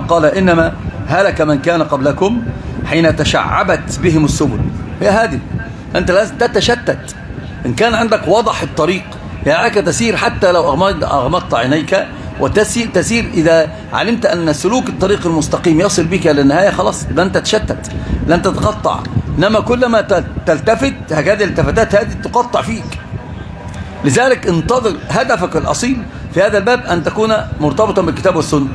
قال إنما هلك من كان قبلكم حين تشعبت بهم السبل. هي هذه، أنت لازم تتشتت. إن كان عندك وضح الطريق يعاك تسير حتى لو أغمضت عينيك، وتسير إذا علمت أن سلوك الطريق المستقيم يصل بك إلى النهاية، خلاص لن تتشتت، لن تتقطع. إنما كلما تلتفت هكذا التفتات هذه تقطع فيك. لذلك انتظر هدفك الأصيل في هذا الباب أن تكون مرتبطا بالكتاب والسنة،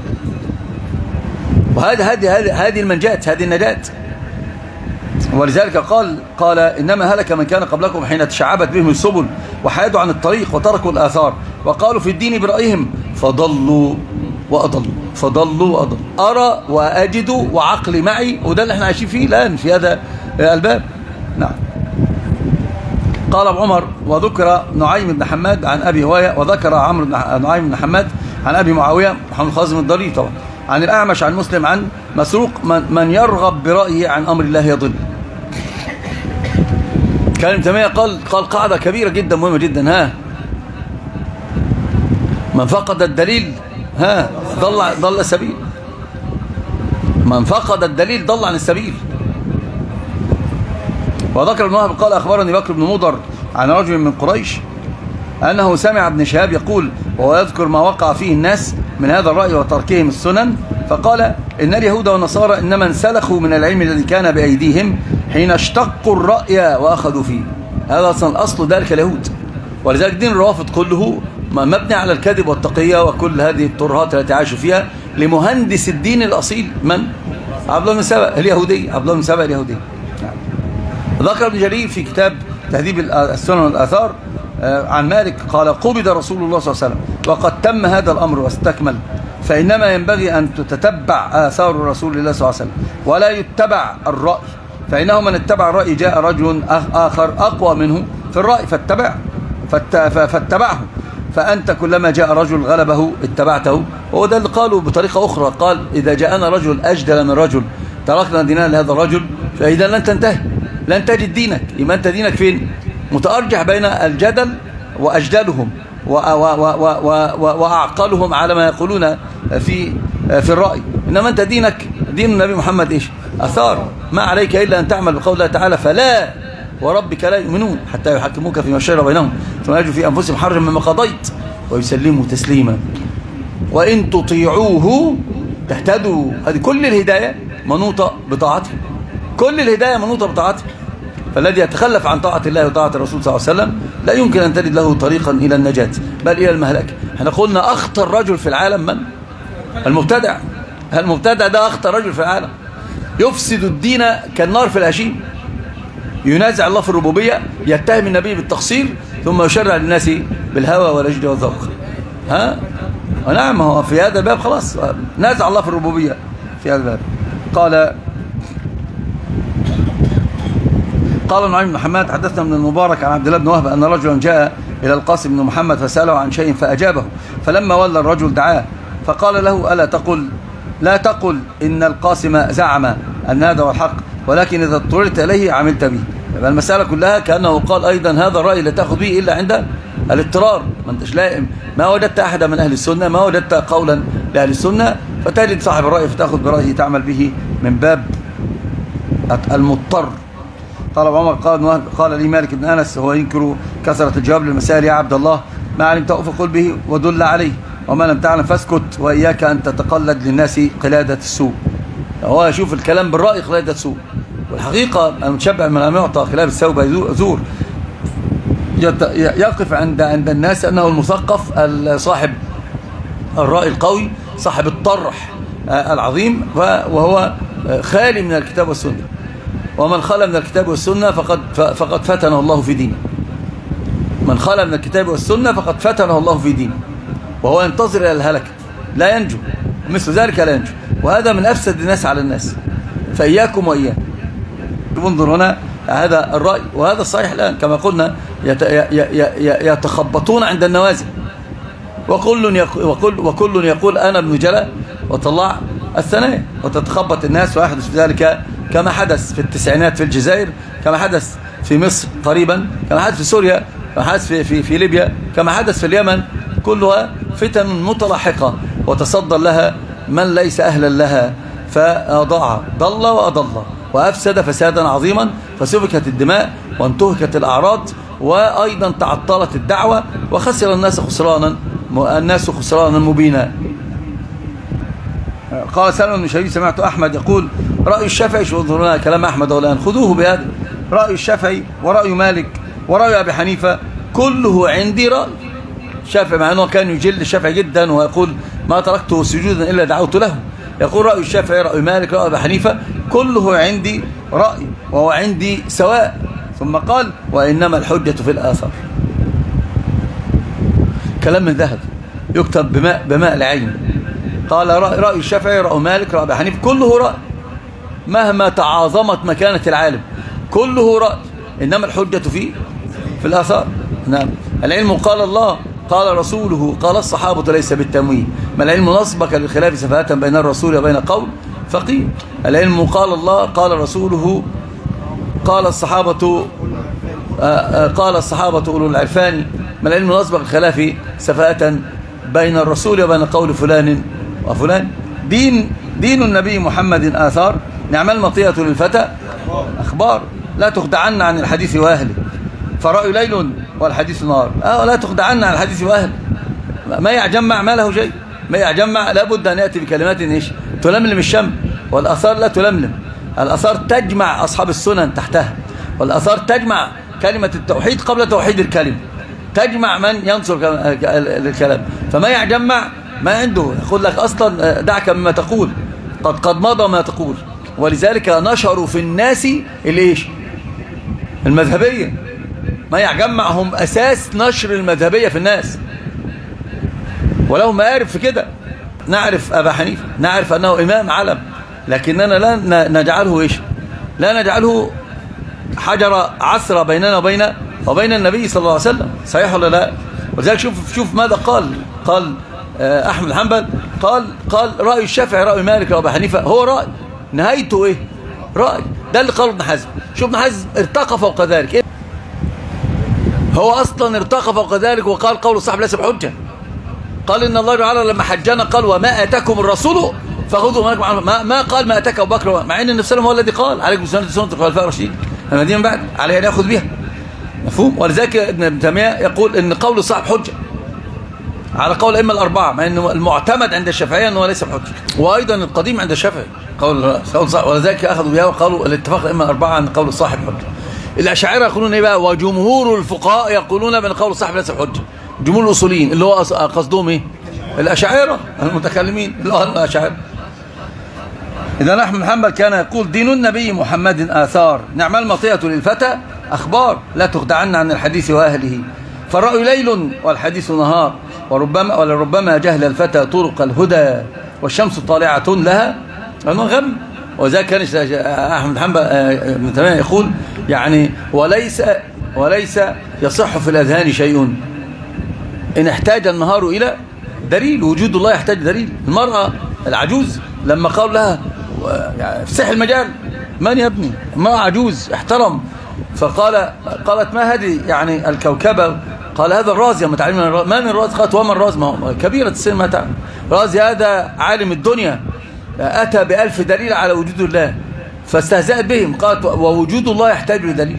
وهذه المنجاة، هذه النجاة. ولذلك قال إنما هلك من كان قبلكم حين تشعبت بهم السبل وحادوا عن الطريق وتركوا الآثار وقالوا في الدين برأيهم فضلوا وأضلوا. أرى وأجد وعقلي معي، وده اللي احنا عايشين فيه الآن في هذا الباب. نعم. قال ابو عمر وذكر نعيم بن حماد عن أبي هواية، وذكر نعيم بن حماد عن أبي معاوية محمد خازم الضرير طبعا عن الأعمش عن مسلم عن مسروق من يرغب برأيه عن أمر الله يضل. كلام تيمية قال قاعدة كبيرة جدا مهمة جدا. من فقد الدليل ضل السبيل. من فقد الدليل ضل عن السبيل. وذكر ابن وهب قال أخبرني بكر بن مضر عن رجل من قريش أنه سمع ابن شهاب يقول وهو يذكر ما وقع فيه الناس من هذا الرأي وتركهم السنن، فقال إن اليهود والنصارى إنما انسلخوا من العلم الذي كان بأيديهم حين اشتقوا الرأي وأخذوا فيه. هذا أصل ذلك اليهود. ولذلك دين الروافض كله مبني على الكذب والتقية وكل هذه الترهات التي عاشوا فيها لمهندس الدين الأصيل من؟ عبد الله بن سبأ اليهودي. عبد الله بن سبأ اليهودي. ذكر ابن جرير في كتاب تهذيب السنن والآثار عن مالك قال قبض رسول الله صلى الله عليه وسلم وقد تم هذا الأمر واستكمل، فإنما ينبغي أن تتتبع آثار رسول الله صلى الله عليه وسلم ولا يتبع الرأي، فإنه من اتبع الرأي جاء رجل آخر أقوى منه في الرأي فاتبعه، فأنت كلما جاء رجل غلبه اتبعته. وده اللي قالوا بطريقة أخرى، قال إذا جاءنا رجل أجدل من رجل تركنا ديننا لهذا الرجل، فإذا لن تنتهي، لن تجد دينك. يبقى أنت دينك فين؟ متأرجح بين الجدل وأجدلهم وأعقلهم على ما يقولون في الرأي. إنما أنت دينك دين النبي محمد إيش؟ أثار. ما عليك إلا أن تعمل بقول الله تعالى فلا وربك لا يؤمنون حتى يحكموك فيما شجر بينهم ثم يجدوا في أنفسهم حرجا مما قضيت ويسلموا تسليما وإن تطيعوه تهتدوا. هذه كل الهداية منوطة بطاعته، كل الهداية منوطة بطاعته. فالذي يتخلف عن طاعة الله وطاعة الرسول صلى الله عليه وسلم لا يمكن أن تجد له طريقا إلى النجاة بل إلى المهلكة. احنا قلنا أخطر رجل في العالم من؟ المبتدع. المبتدع ده أخطر رجل في العالم، يفسد الدين كالنار في الهشيم، ينازع الله في الربوبية، يتهم النبي بالتقصير ثم يشرع للناس بالهوى والعجل والذوق. نعم، هو في هذا الباب خلاص نازع الله في الربوبية في هذا الباب. قال نعيم بن حماد حدثنا من المبارك عن عبد الله بن وهب أن رجلا جاء إلى القاسم بن محمد فسأله عن شيء فأجابه، فلما ولى الرجل دعاه فقال له لا تقل إن القاسم زعم أن هذا هو الحق، ولكن إذا اضطررت إليه عملت به. يبقى المسألة كلها كأنه قال أيضا هذا الرأي لا تأخذ به إلا عند الاضطرار. ما انتش لائم، ما وجدت أحدا من أهل السنة، ما وجدت قولا لأهل السنة فتجد صاحب الرأي فتأخذ برأيه تعمل به من باب المضطر. قال ابو عمر قال لي مالك بن أنس هو ينكر كثرة الجواب للمسائل يا عبد الله، ما علمته فقل به ودل عليه وما لم تعلم فاسكت، وإياك أن تتقلد للناس قلادة السوء. هو يشوف الكلام بالرأي قلادة السوء، والحقيقة المتشبع من أن يعطى خلاف الثوب يزور. يقف عند الناس أنه المثقف صاحب الرأي القوي صاحب الطرح العظيم، وهو خالي من الكتاب والسنة. ومن خلى من الكتاب والسنة فقد فتنه الله في دينه. من خلى من الكتاب والسنة فقد فتنه الله في دينه، وهو ينتظر إلى الهلكة لا ينجو، مثل ذلك لا ينجو، وهذا من أفسد الناس على الناس. فإياكم وإياه. انظر هنا هذا الرأي وهذا الصحيح الآن كما قلنا يتخبطون عند النوازل، وكل يقول أنا ابن جلا وطلع الثنايا، وتتخبط الناس ويحدث ذلك كما حدث في التسعينات في الجزائر، كما حدث في مصر قريبا، كما حدث في سوريا، كما حدث في ليبيا، كما حدث في اليمن. كلها فتن متلاحقة وتصدر لها من ليس أهلا لها فأضاع ضل وأضل وأفسد فسادا عظيما، فسفكت الدماء وانتهكت الأعراض، وأيضا تعطلت الدعوة، وخسر الناس خسرانا مبينا. قال سلمة بن شبيب سمعت أحمد يقول رأي الشافعي، شو انظروا كلام أحمد والآن خذوه بهذا، رأي الشافعي ورأي مالك ورأي أبي حنيفة كله عندي رأي. الشافعي مع أنه كان يجل الشافعي جدا ويقول ما تركته سجودا إلا دعوت له، يقول رأي الشافعي رأي مالك رأي أبي حنيفة كله عندي رأي وهو عندي سواء. ثم قال وإنما الحجة في الآثار. كلام من ذهب يكتب بماء العين. قال رأي الشافعي رأي مالك رأي أبي حنيفة كله رأي، مهما تعاظمت مكانة العالم كله رأي، إنما الحجة في الآثار. نعم. العلم قال الله قال رسوله قال الصحابة ليس بالتمويه، ما العلم نصبك للخلاف سفاهة بين الرسول وبين قول فقيه. العلم قال الله قال رسوله قال الصحابة أولو العرفان، ما العلم نصبك للخلاف سفاهة بين الرسول وبين قول فلان وفلان. دين النبي محمد آثار، نعم المطية للفتى أخبار، لا تخدعن عن الحديث وأهله، فرأي ليل والحديث نهار. لا تخدعن عن الحديث وأهله، ما يعجمع ما له شيء، ما يعجمع لابد أن يأتي بكلمات إيش تلملم الشم، والآثار لا تلملم، الآثار تجمع أصحاب السنن تحتها، والآثار تجمع كلمة التوحيد قبل توحيد الكلمة، تجمع من ينصر الكلام، فما يعجمع ما عنده يقول لك أصلا دعك مما تقول قد مضى ما تقول. ولذلك نشروا في الناس الإيش المذهبية، ما يعجمعهم أساس نشر المذهبية في الناس، ولو ما أعرف في كده. نعرف أبا حنيفة نعرف أنه إمام علم، لكننا لا نجعله إيش، لا نجعله حجر عثرة بيننا وبين النبي صلى الله عليه وسلم. صحيح ولا لا؟ ولذلك شوف ماذا قال أحمد حنبل قال رأي الشافعي رأي مالك رأي أبي حنيفة هو رأي، نهايته إيه؟ رأي. ده اللي قاله ابن حزم. شوف ابن حزم ارتقى فوق ذلك إيه؟ هو أصلا ارتقى فوق ذلك وقال قول الصحابة ليس بحجة. قال إن الله تعالى لما حجنا قال وما آتاكم الرسول فخذوا ما قال ما آتاك أبو بكر، مع أن النبي صلى الله عليه وسلم هو الذي قال عليكم سنة الخلفاء الراشدين المهديين بعد عليه أن يأخذ بها. مفهوم؟ ولذلك ابن تيمية يقول إن قول الصحابة حجة على قول الأئمة الأربعة، مع أنه المعتمد عند الشافعية أنه ليس بحجة، وأيضا القديم عند الشافعي قول صحيح، ولذلك أخذوا بها وقالوا الاتفاق الأئمة الأربعة عن قول الصاحب حجة. الأشاعرة يقولون إيه بقى؟ وجمهور الفقهاء يقولون بأن قول الصاحب ليس بحجة. جمهور الأصوليين اللي هو قصدهم إيه؟ الأشاعرة المتكلمين اللي هو الأشاعرة. إذا أحمد محمد كان يقول دين النبي محمد آثار، نعم المطية للفتى أخبار، لا تخدعن عن الحديث وأهله، فالرأي ليل والحديث نهار، ولربما جهل الفتى طرق الهدى، والشمس طالعة لها غم. وذلك كان أحمد حنبل ابن تيمية يقول يعني وليس يصح في الأذهان شيء إن احتاج النهار إلى دليل، وجود الله يحتاج دليل. المرأة العجوز لما قال لها افسح المجال، من يا ابني؟ امرأة عجوز احترم، قالت ما هذه يعني الكوكبة؟ قال هذا الرازي. ما تعلمنا من الرازي؟ قالت وما الرازي؟ ما هو كبيرة السن ما تعلم. رازي هذا عالم الدنيا أتى ب1000 دليل على وجود الله، فاستهزأت بهم. قالت ووجود الله يحتاج لدليل،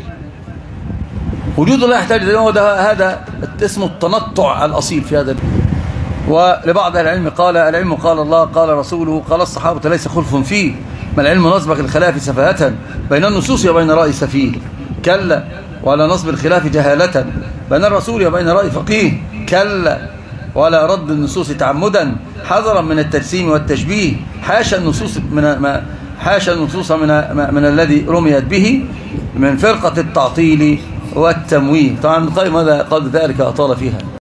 وجود الله يحتاج لدليل. هذا اسمه التنطع الأصيل في هذا. ولبعض العلم قال العلم قال الله قال رسوله قال الصحابة ليس خلف فيه، ما العلم نصبك الخلاف سفاهة بين النصوص وبين رأي سفيه، كلا ولا نصب الخلاف جهالة بين الرسول وبين رأي فقيه، كلا ولا رد النصوص تعمدا حذرا من التجسيم والتشبيه، حاشا النصوص من الذي رميت به من فرقة التعطيل والتمويه. طبعا ابن القيم هذا قال ذلك أطال فيها.